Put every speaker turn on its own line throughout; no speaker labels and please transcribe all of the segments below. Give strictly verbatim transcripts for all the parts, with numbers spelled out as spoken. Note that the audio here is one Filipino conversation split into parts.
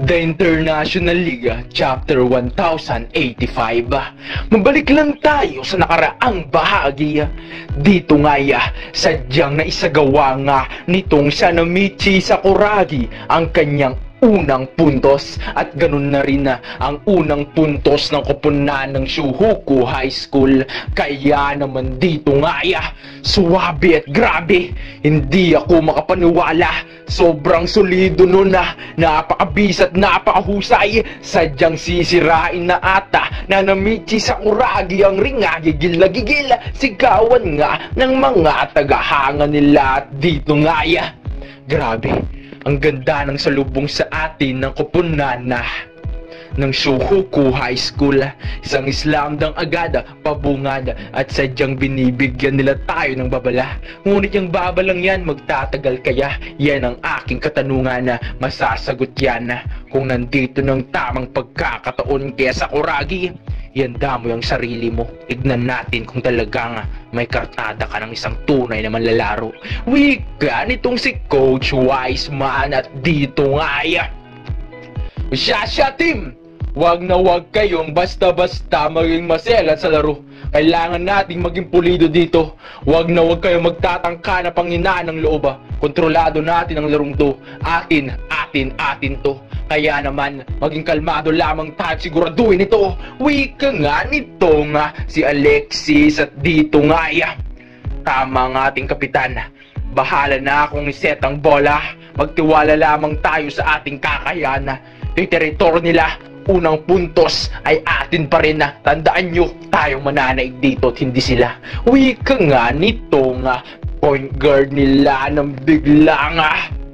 The International League Chapter one thousand eighty-five. Mabalik lang tayo sa nakaraang bahagi. Dito nga ya, sadyang naisagawa nga nitong Sanamichi Sakuragi ang kanyang unang puntos at ganun na rin na ang unang puntos ng koponan ng Shuhoku High School. Kaya naman dito nga ya, suwabe at grabe, hindi ako makapaniwala. Sobrang solido nun na, napakabis at napakahusay. Sadyang sisirain na ata na Nanamichi Sakuragi ang ringa, gigil na gigil, sigawan nga ng mga tagahanga nila. At dito nga ya, grabe, ang ganda ng salubong sa atin ng koponan na ng Shuhoku High School. Isang slam-dunk agad, pabungad, at sadyang binibigyan nila tayo ng babala. Ngunit yung babalang yan magtatagal kaya? Yan ang aking katanungan na masasagot yan kung nandito ng tamang pagkakataon. Kaya Sakuragi, ihanda mo yung sarili mo. Tignan natin kung talagang may kartada ka ng isang tunay na manlalaro. Wika nitong si Coach Wiseman. At dito nga ya, Shasha Team, wag na wag kayong basta-basta maging maselan sa laro. Kailangan nating maging pulido dito. Wag na wag kayong magtatangka na panghinaan ng loob. Kontrolado natin ang larong to. Atin, atin, atin to. Kaya naman, maging kalmado lamang tayo, siguraduhin ito. Wika nga nito nga si Alexis. At dito nga ya, tama nga ating kapitan, bahala na akong iset ang bola. Magtiwala lamang tayo sa ating kakayahan. Yung teritoryo nila, unang puntos ay atin pa rin na. Tandaan nyo, tayong mananaig dito at hindi sila. Wika nga nito nga point guard nila ng bigla nga.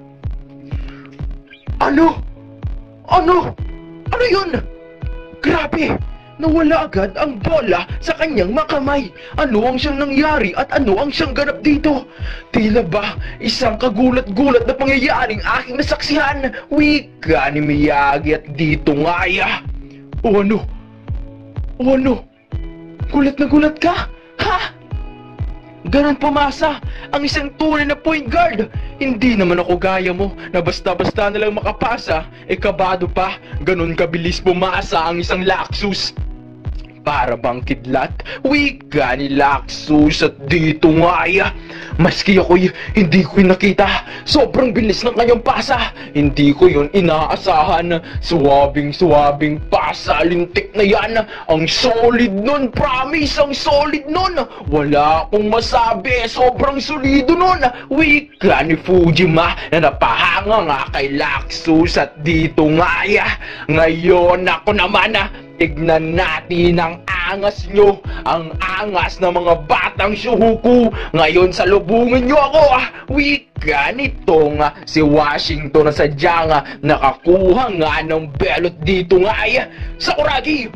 Ano? Ano? Ano yun? Grabe! Nawala agad ang bola sa kanyang makamay. Ano ang siyang nangyari at ano ang siyang ganap dito? Tila ba isang kagulat-gulat na pangyayaring aking nasaksihan? Wika ni Miyagi. At dito nga ya, o ano? O ano? Gulat na gulat ka? Ha? Ganon pumasa ang isang tunay na point guard. Hindi naman ako gaya mo na basta-basta na lang makapasa. E kabado pa, ganon kabilis pumasa ang isang Laxus. Para bang kidlat? Wika ni Laxus. At dito nga ya, maski ako'y hindi ko'y nakita. Sobrang bilis ng kanyang pasa. Hindi ko yun inaasahan. Suwabing-suwabing pasa. Lintik na yan. Ang solid nun. Promise, ang solid nun. Wala akong masabi. Sobrang solido nun. Wika ni Fujima na napahanga nga kay Laxus. At dito nga ya, ngayon ako naman na tignan natin ang angas nyo, ang angas ng mga batang Shuhoku. Ngayon salubungin nyo ako. ah. Wika nitong ah, si Washington na sadyang ah, nakakuha nga ng belot dito nga ay Sakuragi,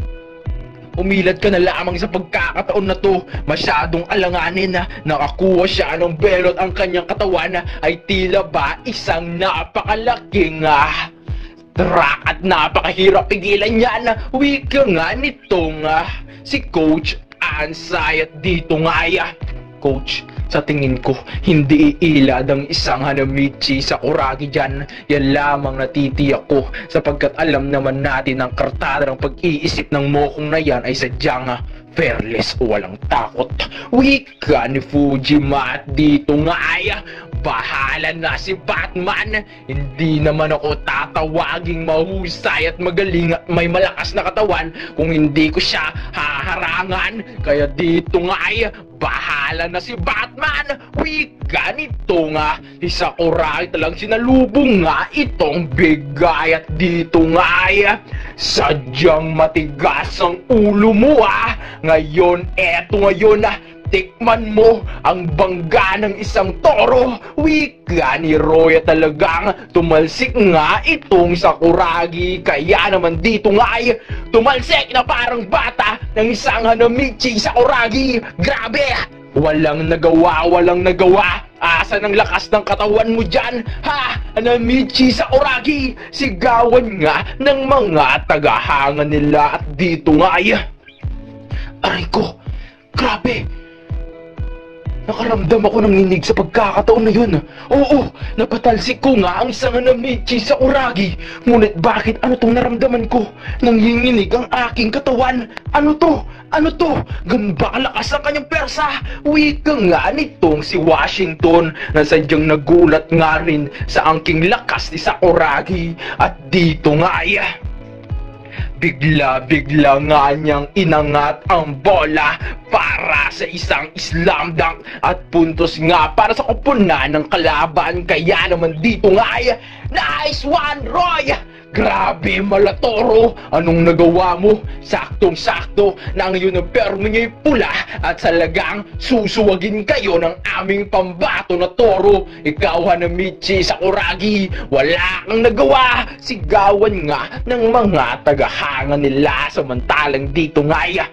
umilad ka na lamang sa pagkakataon na to. Masyadong alanganin na nakakuha siya ng belot. Ang kanyang katawan ay tila ba isang napakalaking ah, truck at napakahirap pigilan yan. Wika nga nitong uh, si Coach Ansay. At dito nga ya, Coach, sa tingin ko hindi iilad ang isang Nanamichi Sakuragi dyan. Yan lamang natitiyak ko, sapagkat alam naman natin ang kartada ng pag-iisip ng mokong na yan ay sadyang uh, fearless o walang takot. Wika ni Fujima. At dito nga ya, bahala na si Batman. Hindi naman ako tatawaging mahusay at magaling at may malakas na katawan kung hindi ko siya haharangan. Kaya dito nga ay bahala na si Batman. Wika nito nga, isa ko rin talang sinalubong nga itong bigay. At dito nga ay sadyang matigas ang ulo mo ah. Ngayon, eto ngayon ah, tikman mo ang bangga ng isang toro. Wika ni Roya, talagang tumalsik nga itong Sakuragi. Kaya naman dito nga ay tumalsik na parang bata ng isang Nanamichi Sakuragi. Grabe! Walang nagawa, walang nagawa. Asa ng lakas ng katawan mo dyan, ha? Nanamichi Sakuragi, sigawan nga ng mga tagahanga nila. At dito nga ay, aray ko, grabe! Nakaramdam ako ng ninig sa pagkakataon na yun. Oo, napatalsik ko nga ang sanga ng Michi sa Kuragi. Ngunit bakit ano tong naramdaman ko? Nanginginig ang aking katawan. Ano to? Ano to? Ganun ba kalakas ang kanyang persa? Wika nga nitong si Washington na sadyang nagulat nga rin sa angking lakas ni Sakuragi. At dito nga ay bigla-bigla nga niyang inangat ang bola para sa isang slam dunk at puntos nga para sa koponan ng kalaban. Kaya naman dito nga ay nice one, Roy! Grabe, Malatoro! Anong nagawa mo? Saktong-sakto na ang iyong permo niya'y pula at salagang susuwagin kayo ng aming pambato na toro. Ikaw, Hanamichi Sakuragi, wala kang nagawa. Sigawan nga ng mga tagahanga nila samantalang dito nga ay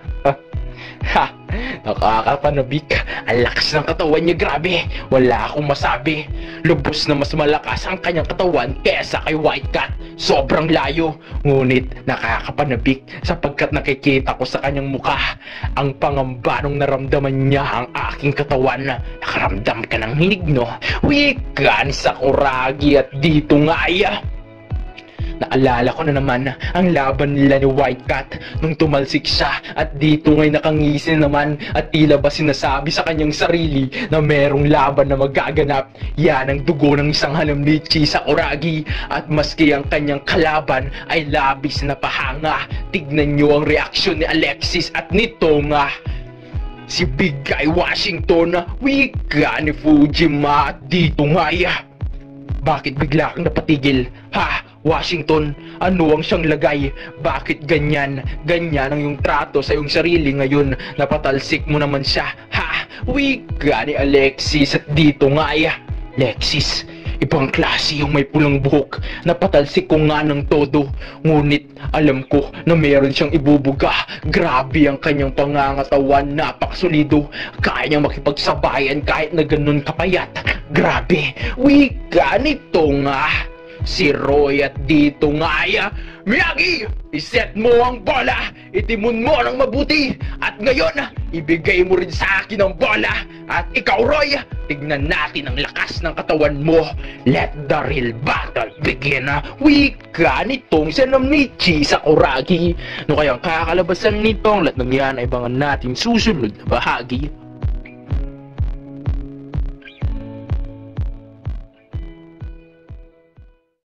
ha, nakakapanabik. Ang lakas ng katawan niya, grabe. Wala akong masabi. Lubos na mas malakas ang kanyang katawan kesa kay White Cat. Sobrang layo. Ngunit nakakapanabik sapagkat nakikita ko sa kanyang mukha ang pangamba nung naramdaman niya ang aking katawan. Nakaramdam ka ng hinig, no? Wika ni Sakuragi at dito nga ay naalala ko na naman ang laban nila ni White Cat nung tumalsik siya at dito nga'y nakangisi naman at tila ba sinasabi sa kanyang sarili na merong laban na magaganap. Yan ang dugo ng isang Hanamichi Sakuragi at maski ang kanyang kalaban ay labis na pahanga. Tignan nyo ang reaksyon ni Alexis at nito nga si Big Guy Washington. Wika ni Fujima at dito nga ya. Bakit bigla kang napatigil? Ha? Washington, ano ang siyang lagay? Bakit ganyan? Ganyan ang iyong trato sa iyong sarili ngayon. Napatalsik mo naman siya. Ha? Wika ni Alexis at dito nga ay Alexis, ibang klase yung may pulang buhok. Napatalsik ko nga ng todo. Ngunit alam ko na meron siyang ibubuga. Grabe ang kanyang pangangatawan. Napakasolido. Kaya niyang makipagsabayan kahit na ganun kapayat. Grabe. Wika nito nga si Roy at dito nga ay Miyagi! Iset mo ang bola! Itimon mo ng mabuti! At ngayon, ibigay mo rin sa akin ang bola! At ikaw, Roy, tignan natin ang lakas ng katawan mo! Let the real battle begin! Wika nitong si Hanamichi Sakuragi! No kayang kakalabasan nitong lahat ng yan ay bangan natin susunod na bahagi.